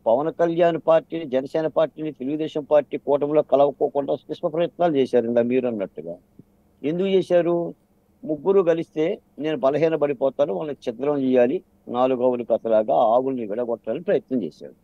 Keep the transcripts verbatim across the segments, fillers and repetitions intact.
పవన్ కళ్యాణ్ పార్టీని, జనసేన పార్టీని, తెలుగుదేశం పార్టీ కూటమిలో కలవకోకుండా విశ్వ ప్రయత్నాలు చేశారు ఇందా మీరు అన్నట్టుగా. ఎందుకు చేశారు? ముగ్గురు కలిస్తే నేను బలహీన పడిపోతాను, వాళ్ళని ఛిద్రం చేయాలి, నాలుగవులు కథలాగా ఆవుల్ని విడగొట్టాలని ప్రయత్నం చేశాడు.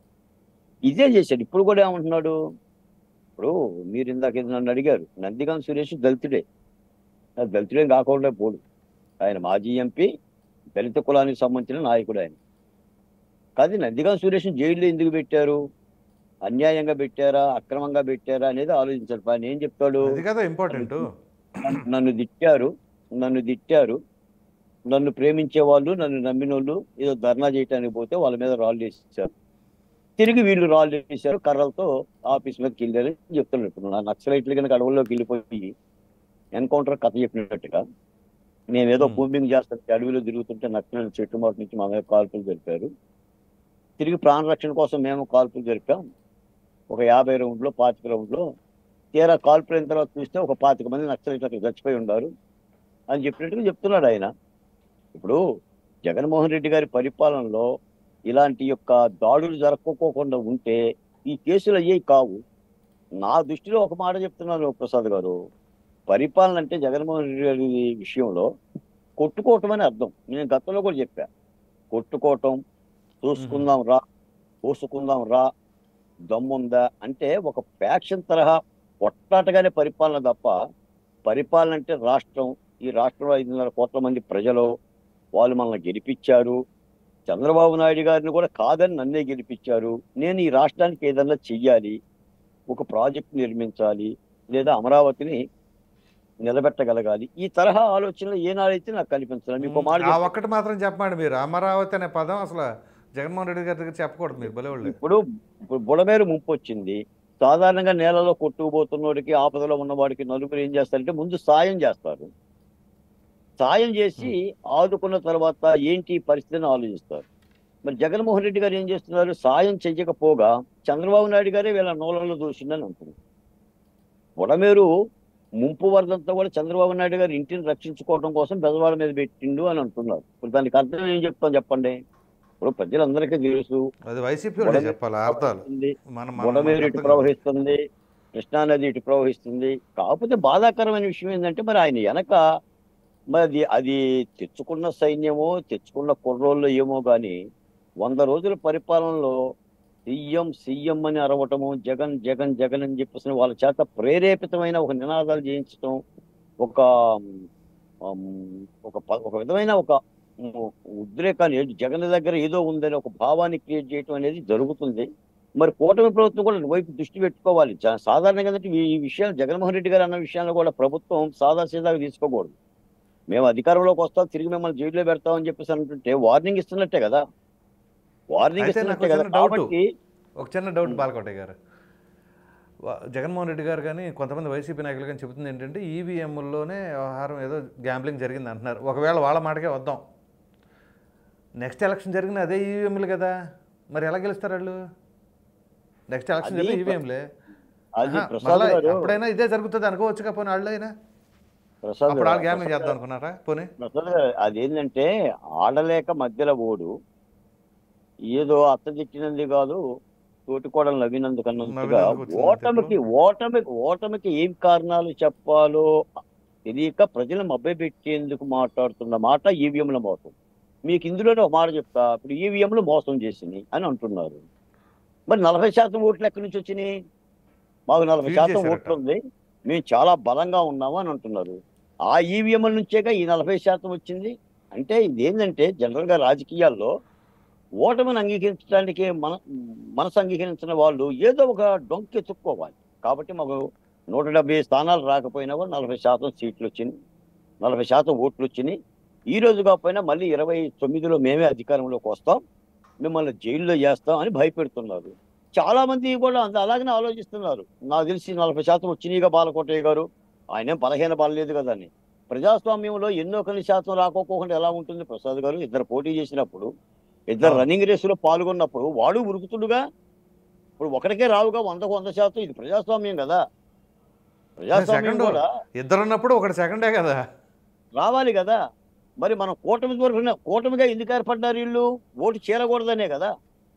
ఇదే చేశాడు. ఇప్పుడు కూడా ఏమంటున్నాడు? ఇప్పుడు మీరు ఇందాక ఇది నన్ను అడిగారు, నందిగం సురేష్ దళితుడే. ఆ దళితుడే కాకుండా పోడు. ఆయన మాజీ ఎంపీ, దళిత కులానికి సంబంధించిన నాయకుడు ఆయన. కాదు, నందిగం సురేష్ జైల్లో ఎందుకు పెట్టారు? అన్యాయంగా పెట్టారా, అక్రమంగా పెట్టారా అనేది ఆలోచించారు. ఆయన ఏం చెప్తాడు? అది కదా ఇంపార్టెంట్. నన్ను నన్ను తిట్టారు, నన్ను తిట్టారు, నన్ను ప్రేమించే వాళ్ళు, నన్ను నమ్మిన వాళ్ళు ఏదో ధర్నా చేయడానికి పోతే వాళ్ళ మీద రాళ్ళు వేసేసారు. తిరిగి వీళ్ళు రాళ్ళు వేసారు, కర్రలతో ఆఫీస్ మీదకి వెళ్ళారని చెప్తున్నాడు. ఇప్పుడు నా నక్సలైట్లు కనుక అడవుల్లోకి వెళ్ళిపోయి ఎన్కౌంటర్ కథ చెప్పినట్టుగా మేమేదో ఉమ్. కూంబింగ్ చేస్తుంటే అడవిలో తిరుగుతుంటే నక్సలైట్ చెట్టు మాట నుంచి మా మీద కాల్పులు జరిపారు. తిరిగి ప్రాణ రక్షణ కోసం మేము కాల్పులు జరిపాం. ఒక యాభై రౌండ్లో, పాతిక రౌండ్లో. తీరా కాల్పులు అయిన తర్వాత చూస్తే ఒక పాతిక మంది నక్సలైట్లు అక్కడ చచ్చిపోయి ఉన్నారు అని చెప్పినట్టుగా చెప్తున్నాడు ఆయన. ఇప్పుడు జగన్మోహన్ రెడ్డి గారి పరిపాలనలో ఇలాంటి యొక్క దాడులు జరగకోకుండా ఉంటే ఈ కేసులు అయ్యేవి కావు. నా దృష్టిలో ఒక మాట చెప్తున్నాను ప్రసాద్ గారు, పరిపాలన అంటే జగన్మోహన్ రెడ్డి గారి విషయంలో కొట్టుకోవటం అని అర్థం. నేను గతంలో కూడా చెప్పా, కొట్టుకోవటం, చూసుకుందాం రా, పోసుకుందాం రా, దమ్ముందా అంటే ఒక ఫ్యాక్షన్ తరహా కొట్లాటగానే పరిపాలన తప్ప, పరిపాలన అంటే రాష్ట్రం, ఈ రాష్ట్రంలో ఐదున్నర కోట్ల మంది ప్రజలు, వాళ్ళు మనల్ని గెలిపించారు. చంద్రబాబు నాయుడు గారిని కూడా కాదని నన్నే గెలిపించారు. నేను ఈ రాష్ట్రానికి ఏదన్నా చెయ్యాలి, ఒక ప్రాజెక్ట్ నిర్మించాలి, లేదా అమరావతిని నిలబెట్టగలగాలి. ఈ తరహా ఆలోచనలు ఏనాడైతే నాకు కనిపించాలి. మీకు మాట ఆ ఒక్కటి మాత్రం చెప్పమండి. మీరు అమరావతి అనే పదం అసలు జగన్మోహన్ రెడ్డి గారి దగ్గర చెప్పకూడదు. మీరు బలేవాళ్ళు. ఇప్పుడు ఇప్పుడు బుడమేరు ముంపు వచ్చింది. సాధారణంగా నేలలో కొట్టుకుపోతున్నోడికి, ఆపదలో ఉన్నవాడికి నలుగురు ఏం చేస్తారంటే ముందు సాయం చేస్తారు. సాయం చేసి ఆదుకున్న తర్వాత ఏంటి పరిస్థితిని ఆలోచిస్తారు. మరి జగన్మోహన్ రెడ్డి గారు ఏం చేస్తున్నారు? సాయం చెయ్యకపోగా చంద్రబాబు నాయుడు గారే వీళ్ళ నూలలో దూసిందని అంటున్నారు. బుడమేరు ముంపు వరదంతా కూడా చంద్రబాబు నాయుడు గారు ఇంటిని రక్షించుకోవడం కోసం బెజవాడ మీద పెట్టిండు అని అంటున్నారు. ఇప్పుడు దానికి అర్థం ఏం చెప్తాం చెప్పండి? ఇప్పుడు ప్రజలందరికీ తెలుసు అది వైసీపీ వాళ్ళే చెప్పాలి అర్థాలు. మనం బుడమేరు ఇటు ప్రవహిస్తుంది, కృష్ణానది ఇటు ప్రవహిస్తుంది. కాకపోతే బాధాకరమైన విషయం ఏంటంటే మరి ఆయన వెనక మరి అది అది తెచ్చుకున్న సైన్యమో, తెచ్చుకున్న కుర్రోళ్ళు ఏమో కానీ వంద రోజుల పరిపాలనలో సీఎం సీఎం అని అరవటము, జగన్ జగన్ జగన్ అని చెప్పేసి వాళ్ళ చేత ప్రేరేపితమైన ఒక నినాదాలు చేయించడం, ఒక ఆమ్, ఒక ప- ఒక విధమైన ఒక ఉమ్, ఉద్రేకాన్ని, ఏంటి జగన్ దగ్గర ఏదో ఉందని ఒక భావాన్ని క్రియేట్ చేయడం అనేది జరుగుతుంది. మరి కూటమి ప్రభుత్వం కూడా వైపు దృష్టి పెట్టుకోవాలి. చా- సాధారణంగా ఏంటంటే ఈ ఈ విషయాలు జగన్మోహన్ రెడ్డి గారు అన్న విషయాల్లో కూడా ప్రభుత్వం సాదాసీదాగా తీసుకోకూడదు. మేము అధికారంలోకి వస్తాం, తిరిగి మిమ్మల్ని జైల్లో పెడతామని చెప్పేసి అంటుంటే వార్నింగ్ ఇస్తున్నట్టే కదా, వార్నింగ్ అయితే నాకు ఇస్తున్నట్టే కదా. చిన్న డౌట్, కాబట్టి ఒక చిన్న డౌట్ ఉమ్, బాలకోటయ్య గారు. వా- జగన్మోహన్ రెడ్డి గారు కానీ కొంతమంది వైసీపీ నాయకులు కానీ చెబుతుంది ఏంటంటే ఈవీఎంల్లోనే వ్యవహారం ఏదో గ్యాంబ్లింగ్ జరిగింది అంటున్నారు. ఒకవేళ వాళ్ళ మాటకే వద్దాం, నెక్స్ట్ ఎలక్షన్ జరిగిన అదే ఈవీఎంలు కదా, మరి ఎలా గెలుస్తారు వాళ్ళు? నెక్స్ట్ ఎలక్షన్ అది జరిగిన ప్ర- ఈవీఎంలే. అది ప్రసాద్ మళ్ళీ గారు, అప్పుడైనా ఇదే జరుగుతుంది అనుకోవచ్చుగా. పోనీ వాళ్ళు అయినా ప్రసాద్ అప్పుడు వాళ్ళు గ్యాంబ్లింగ్ ప్రసాద్ చేద్దాం అనుకున్నారా? పోనీ ప్రసాద్ గారు అదేంటంటే ఆడలేక మధ్యలో ఓడు, ఏదో అత్త తిట్టినంది కాదు తోటి కూడా నవ్వినందుకు అన్నట్టుగా నవ్వినందుకు వచ్చింది అంతే. ఓటమికి ఇప్పుడు ఓటమికి ఓటమికి ఏం కారణాలు చెప్పాలో తెలియక ప్రజలను మభ్యపెట్టేందుకు మాట్లాడుతున్న మాట ఈవీఎంల మోసం. మీకు ఇందులోనే ఒక మాట చెప్తా, ఇప్పుడు ఈవీఎంలు మోసం చేసింది అని అంటున్నారు. మరి నలభై శాతం ఓట్లు ఎక్కడి నుంచి వచ్చినాయి? మాకు నలభై ఫీడ్ శాతం చేశారట. ఓట్లు ఉంది, మేము చాలా బలంగా ఉన్నాము అని అంటున్నారు. ఆ ఈవీఎంల నుంచేగా ఈ నలభై శాతం వచ్చింది. అంటే ఇది ఏంటంటే జనరల్ గా రాజకీయాల్లో ఓటమిని అంగీకరించడానికి మన మనసు అంగీకరించిన వాళ్ళు ఏదో ఒక డొంకి ఎత్తుక్కోవాలి. కాబట్టి మాకు నూట డెబ్బై స్థానాలు రాకపోయినా కూడా నలభై శాతం సీట్లు వచ్చినాయి, నలభై శాతం ఓట్లు వచ్చినాయి. ఈ రోజు కాకపోయినా మళ్ళీ ఇరవై తొమ్మిదిలో మేమే అధికారంలోకి వస్తాం, మిమ్మల్ని జైల్లో చేస్తాం అని భయపెడుతున్నారు. చాలా మంది కూడా అంత అలాగనే ఆలోచిస్తున్నారు. నాకు తెలిసి నలభై శాతం వచ్చినాయిగా బాలకోటయ్య గారు, ఆయనేం బలహీన పడలేదు కదా అని. ప్రజాస్వామ్యంలో ఎన్నో కొన్ని శాతం రాకోకుండా ఎలా ఉంటుంది ప్రసాద్ గారు? ఇద్దరు పోటీ చేసినప్పుడు, ఇద్దరు అవును. రన్నింగ్ రేసులో పాల్గొన్నప్పుడు వాడు ఉరుకుతుడుగా. ఇప్పుడు ఒకటికే రావుగా వందకు వంద శాతం. ఇది ప్రజాస్వామ్యం కదా, ప్రజాస్వామ్యం సెకండ్ కూడా ఇద్దరు ఉన్నప్పుడు ఒకటి సెకండే కదా. రావాలి కదా. మరి మనం కూటమి తరఫున కూటమిగా ఎందుకు ఏర్పడ్డారు వీళ్ళు? ఓటు చేరకూడదనే కదా.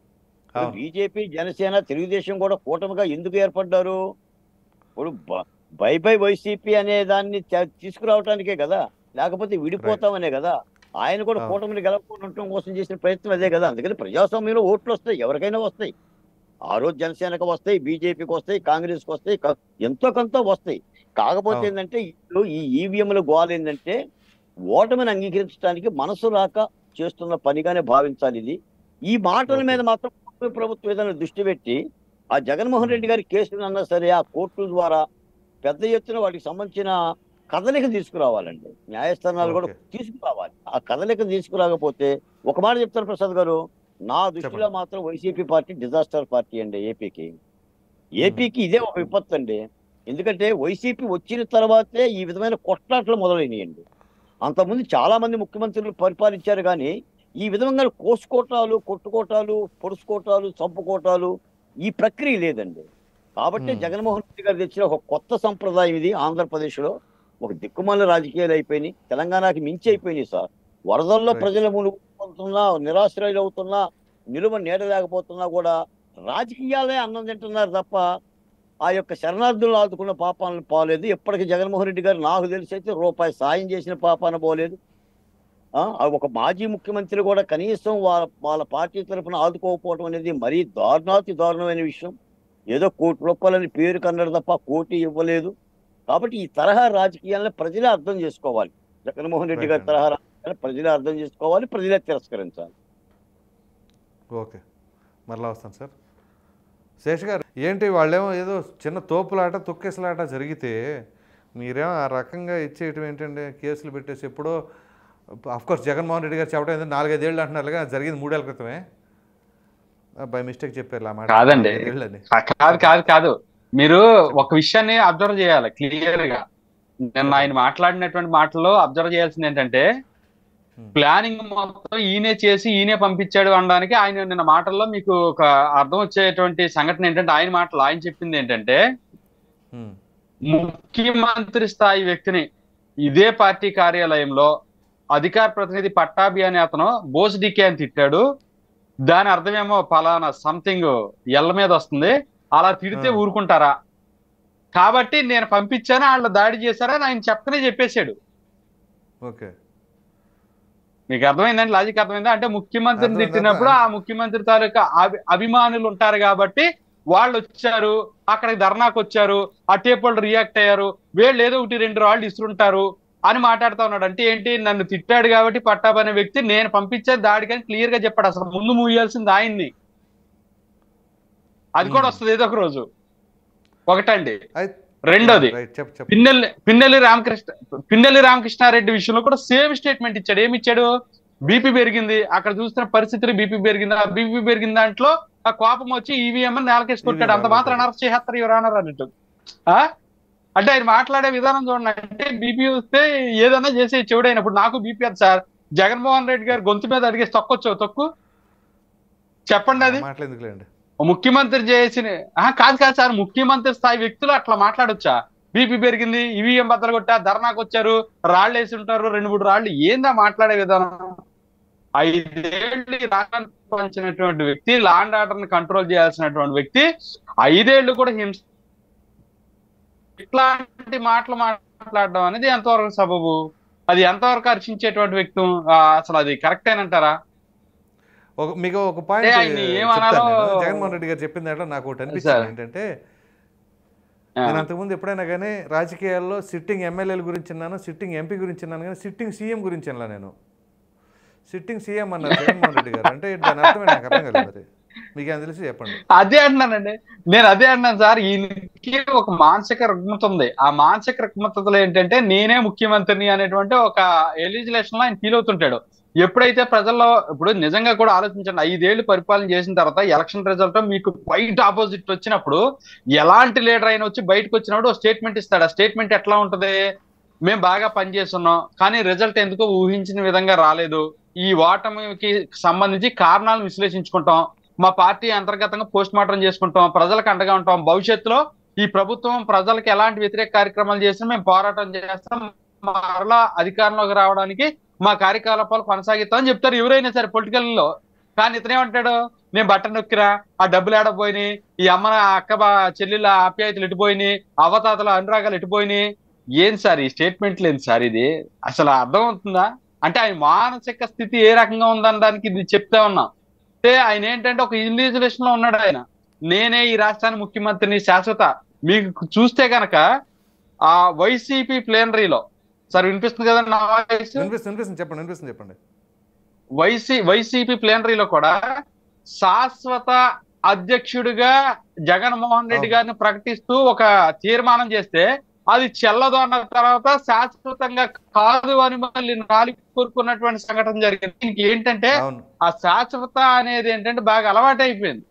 ఇప్పుడు అవును. బీజేపీ, జనసేన, తెలుగుదేశం కూడా కూటమిగా ఎందుకు ఏర్పడ్డారు? ఇప్పుడు బ- బై బై వైసీపీ అనే దాన్ని తే- తీసుకురావటానికే కదా, లేకపోతే రైట్. విడిపోతామనే కదా. ఆయన కూడా అవును. కూటమిని గెలవకుండా ఉండటం కోసం చేసిన ప్రయత్నం అదే కదా. అందుకని ప్రజాస్వామ్యంలో ఓట్లు వస్తాయి, ఎవరికైనా వస్తాయి. ఆ రోజు జనసేనకు వస్తాయి, బీజేపీకి వస్తాయి, కాంగ్రెస్కి వస్తాయి, క- ఎంతో కొంత వస్తాయి. కాకపోతే అవును. ఏంటంటే ఇప్పుడు ఈ ఈవీఎంల గోల ఏంటంటే ఓటమిని అంగీకరించడానికి మనసు రాక చేస్తున్న పనిగానే భావించాలి ఇది. ఈ మాటల ఓకే. మీద మాత్రం కూటమి ప్రభుత్వం ఏదైనా దృష్టి పెట్టి ఆ జగన్మోహన్ ఉమ్. రెడ్డి గారి కేసులు అన్నా సరే ఆ కోర్టుల ద్వారా పెద్ద ఎత్తున వాటికి సంబంధించిన కదలిక తీసుకురావాలండి. న్యాయస్థానాలు కూడా ఓకే. తీసుకురావాలి. ఆ కదలిక తీసుకురాకపోతే ఒక మాట చెప్తాను ప్రసాద్ గారు, నా దృష్టిలో చెప్పండి. మాత్రం వైసీపీ పార్టీ డిజాస్టర్ పార్టీ అండి ఏపీకి. ఉమ్. ఏపీకి ఇదే ఒక విపత్తు అండి. ఎందుకంటే వైసీపీ వచ్చిన తర్వాతే ఈ విధమైన కొట్లాట్లు మొదలైనయండి. అంతకుముందు చాలా మంది ముఖ్యమంత్రులు పరిపాలించారు కానీ ఈ విధంగా కోసుకోటాలు, కొట్టుకోటాలు, పొడుచుకోటాలు, చంపుకోటాలు ఈ ప్రక్రియ లేదండి. కాబట్టి ఉమ్. జగన్మోహన్ రెడ్డి గారు తెచ్చిన ఒక కొత్త సంప్రదాయం ఇది. ఆంధ్రప్రదేశ్లో ఒక దిక్కుమాల రాజకీయాలు అయిపోయినాయి, తెలంగాణకి మించి అయిపోయినాయి సార్. వరదల్లో రైట్. ప్రజలు మునుగుతున్నా, నిరాశ్రయులు అవుతున్నా, నిలువ నీడ లేకపోతున్నా కూడా రాజకీయాలే అన్నం తింటున్నారు తప్ప ఆ యొక్క శరణార్థులను ఆదుకున్న పాపాలను పోలేదు. ఎప్పటికీ జగన్మోహన్ రెడ్డి గారు నాకు తెలిసి అయితే రూపాయి సాయం చేసిన పాపాన పోలేదు. ఆ ఆ ఒక మాజీ ముఖ్యమంత్రి కూడా కనీసం వాళ్ళ వాళ్ళ పార్టీ తరఫున ఆదుకోకపోవడం అనేది మరీ దారుణాతి దారుణమైన విషయం. ఏదో కోటి రూపాయలని పేరు కన్నాడు తప్ప కోటి ఇవ్వలేదు. కాబట్టి ఈ తరహా రాజకీయాలను ప్రజలే అర్థం చేసుకోవాలి. జగన్మోహన్ రెడ్డి రైట్ గారి అండి. తరహా రాజకీయాలను ప్రజలే అర్థం చేసుకోవాలి, ప్రజలే తిరస్కరించాలి. ఓకే. మరలా వస్తాను సార్. శేష్ గారు, ఏంటి వాళ్ళేమో ఏదో చిన్న తోపులాట తొక్కేసలాట జరిగితే మీరేమో ఆ రకంగా ఇచ్చేయటం ఏంటంటే కేసులు పెట్టేసి ఎప్పుడో కోర్స్ జగన్మోహన్ రెడ్డి గారు చెప్పడం ఏంటంటే నాలుగైదేళ్ళు అంటున్నారు కానీ జరిగింది మూడేళ్ల క్రితమే. బై మిస్టేక్ చెప్పారు ఆ మాట, కాదండి, నాలుగైదేళ్ళు అని. కాదు చెప్పండి. కాదు కాదు మీరు ఒక చెప్పండి. విషయాన్ని అబ్జర్వ్ చేయాలి క్లియర్ గా. నిన్న ఆయన చెప్పండి. మాట్లాడినటువంటి మాటల్లో అబ్జర్వ్ చేయాల్సింది ఏంటంటే ఉమ్. ప్లానింగ్ మొత్తం ఈయనే చేసి ఈయనే పంపించాడు అనడానికి ఆయన నిన్న మాటల్లో మీకు ఒక అర్థం వచ్చేటువంటి సంఘటన ఏంటంటే, ఆయన మాటలు ఆయన చెప్పింది ఏంటంటే ఉమ్. ముఖ్యమంత్రి స్థాయి వ్యక్తిని ఇదే పార్టీ కార్యాలయంలో అధికార ప్రతినిధి పట్టాభి అనే అతను బోస్ డికే అని తిట్టాడు. దాని అర్థమేమో పలానా సంథింగ్ ఎల్ల మీద వస్తుంది, అలా తిడితే ఆ. ఊరుకుంటారా, కాబట్టి నేను పంపించాను వాళ్ళు దాడి చేశారని ఆయన చెప్తూనే చెప్పేశాడు. ఓకే. మీకు అర్థమైందండి లాజిక్? అర్థమైందా? అంటే ముఖ్యమంత్రిని అర్థమైంది. తిట్టినప్పుడు అర్థం. ఆ ముఖ్యమంత్రి తాలూకా అభి అభిమానులు ఉంటారు కాబట్టి వాళ్ళు వచ్చారు, అక్కడికి ధర్నాకు వచ్చారు, ఆ టేపుల్ రియాక్ట్ అయ్యారు, వీళ్ళు ఏదో ఒకటి రెండు రాళ్ళు ఇస్తుంటారు అని మాట్లాడుతూ ఉన్నాడు. అంటే ఏంటి, నన్ను తిట్టాడు కాబట్టి పట్టాభి అనే వ్యక్తి నేను పంపించే దాడికని క్లియర్ గా చెప్పాడు. అసలు ముందు మూయాల్సింది ఆయన్ని. అది కూడా వస్తుంది ఏదో ఒక రోజు. ఒకటండి. అయితే రెండోది, రైట్. చెప్పు చెప్పు. పిన్నెల్లి పిన్నెల్లి రామకృష్ణ పిన్నెల్లి రామకృష్ణారెడ్డి విషయంలో కూడా సేమ్ స్టేట్మెంట్ ఇచ్చాడు. ఏమి ఇచ్చాడు? బీపీ పెరిగింది, అక్కడ చూస్తున్న పరిస్థితులు బీపీ పెరిగింది, ఆ బీపీ పెరిగిన దాంట్లో ఆ కోపం వచ్చి ఈవీఎం అని నేలకేసి కొట్టాడు. అంత మాత్రం అరెస్ట్ చేస్తారు ఎవరన్నారు అన్నట్టు. ఆ అంటే ఆయన మాట్లాడే విధానం చూడండి. అంటే బీపీ వస్తే ఏదన్నా చేసే చెవుడైనప్పుడు నాకు బీపీ అది సార్, జగన్మోహన్ రెడ్డి గారు గొంతు మీద అడిగేసి తొక్కొచ్చు తొక్కు చెప్పండి. అది మాట్లాడేందుకులేండి. ముఖ్యమంత్రి చేసిన కాదు కాదు సార్, ముఖ్యమంత్రి స్థాయి వ్యక్తులు అట్లా మాట్లాడొచ్చా? బీపీ పెరిగింది, ఈవీఎం బద్దలు కొట్టా, ధర్నాకు వచ్చారు, రాళ్ళు వేసి ఉంటారు, రెండు మూడు రాళ్ళు, ఏందా మాట్లాడే విధానం? ఐదేళ్లు ఈ రాష్ట్రాన్ని పరిపాలించినటువంటి వ్యక్తి, లా అండ్ ఆర్డర్ ని కంట్రోల్ చేయాల్సినటువంటి వ్యక్తి, ఐదేళ్లు కూడా హింస, ఇట్లాంటి మాటలు మాట్లాడడం అనేది ఎంతవరకు సబబు? అది ఎంతవరకు హర్షించేటువంటి వ్యక్తి? అసలు అది కరెక్ట్ ఏనంటారా? ఒక మీకు ఒక పాయింట్ ఆయన్ని ఏమనాలో జగన్మోహన్ రెడ్డి గారు చెప్పిన దాంట్లో నాకు ఒకటి అనిపించింది ఏంటంటే, నేను అంతకుముందు ఎప్పుడైనా కానీ రాజకీయాల్లో సిట్టింగ్ ఎమ్మెల్యేల గురించి అన్నాను, సిట్టింగ్ ఎంపీ గురించి అన్నాను, కానీ సిట్టింగ్ సీఎం గురించి అన్నా నేను. సిట్టింగ్ సీఎం అన్నారు జగన్మోహన్ రెడ్డి గారు. అంటే దాని అర్థమే నాకు అర్థం కాలేదు. మరి మీకేం తెలిసి చెప్పండి. అదే అంటున్నానండి, నేను అదే అంటున్నాను సార్. ఈయనకి ఒక మానసిక రుగ్మత ఉంది. ఆ మానసిక రుగ్మతలో ఏంటంటే నేనే ముఖ్యమంత్రిని అనేటువంటి ఒక ఎలిజిలేషన్ లో ఆయన ఫీల్ అవుతుంటాడు. ఎప్పుడైతే ప్రజల్లో, ఇప్పుడు నిజంగా కూడా ఆలోచించండి, ఐదేళ్లు పరిపాలన చేసిన తర్వాత ఎలక్షన్ రిజల్ట్ మీకు క్వైట్ ఆపోజిట్ వచ్చినప్పుడు ఎలాంటి లీడర్ అయినా వచ్చి బయటకు వచ్చినప్పుడు స్టేట్మెంట్ ఇస్తాడు. ఆ స్టేట్మెంట్ ఎట్లా ఉంటది? మేము బాగా పనిచేస్తున్నాం కానీ రిజల్ట్ ఎందుకో ఊహించిన విధంగా రాలేదు, ఈ ఓటమికి సంబంధించి కారణాలను విశ్లేషించుకుంటాం, మా పార్టీ అంతర్గతంగా పోస్ట్ మార్టం చేసుకుంటాం, ప్రజలకు అండగా ఉంటాం, భవిష్యత్తులో ఈ ప్రభుత్వం ప్రజలకు ఎలాంటి వ్యతిరేక కార్యక్రమాలు చేసినా మేము పోరాటం చేస్తాం, మరలా అధికారంలోకి రావడానికి మా కార్యకలాపాలు కొనసాగిస్తామని చెప్తారు ఎవరైనా సరే పొలిటికల్ లో. కానీ ఇతనేమంటాడు, నేను బట్టన్ నొక్కిరా, ఆ డబ్బులు ఏడపోయినాయి, ఈ అమ్మ అక్క బా చెల్లెళ్ళ ఆప్యాయతలు ఎటుపోయినాయి, అవతాతల అనురాగాలు ఎటుపోయినాయి. ఏం సార్ ఈ స్టేట్మెంట్ లేదు సార్, ఇది అసలు అర్థం అవుతుందా? అంటే ఆయన మానసిక స్థితి ఏ రకంగా ఉందనడానికి ఇది చెప్తా ఉన్నాం. అంటే ఆయన ఏంటంటే ఒక ఇన్విజిలేషన్ లో ఉన్నాడు ఆయన. నేనే ఈ రాష్ట్రానికి ముఖ్యమంత్రిని శాశ్వత. మీకు చూస్తే గనక ఆ వైసీపీ ప్లేనరీలో, సార్ వినిపిస్తుంది కదా నా వాయిస్? వినిపిస్తుంది వినిపిస్తుంది చెప్పండి వినిపిస్తుంది చెప్పండి. వైసీ వైసీపీ ప్లేనరీలో కూడా శాశ్వత అధ్యక్షుడిగా జగన్మోహన్ రెడ్డి గారిని ప్రకటిస్తూ ఒక తీర్మానం చేస్తే అది చెల్లదు అన్న తర్వాత శాశ్వతంగా కాదు అని మళ్ళీ నాలుగు కోరుకున్నటువంటి సంఘటన జరిగింది. దీనికి ఏంటంటే అవును ఆ శాశ్వత అనేది ఏంటంటే బాగా అలవాటు అయిపోయింది.